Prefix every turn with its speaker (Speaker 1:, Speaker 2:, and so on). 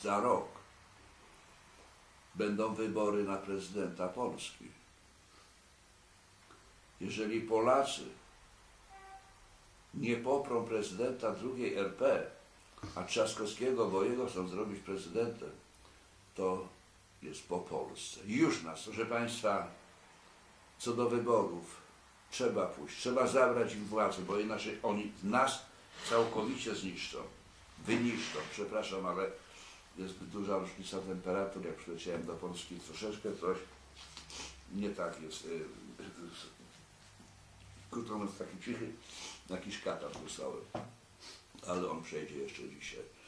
Speaker 1: za rok będą wybory na prezydenta Polski. Jeżeli Polacy nie poprą prezydenta II RP, a Trzaskowskiego, bo jego chcą zrobić prezydentem, to jest po Polsce. Już nas, proszę Państwa, co do wyborów, trzeba pójść, trzeba zabrać im władzę, bo inaczej oni nas całkowicie zniszczą, wyniszczą, przepraszam, ale jest duża różnica temperatur, jak przyleciałem do Polski, troszeczkę coś nie tak jest. Kuton jest taki cichy, jakiś katar dostałem, ale on przejdzie jeszcze dzisiaj.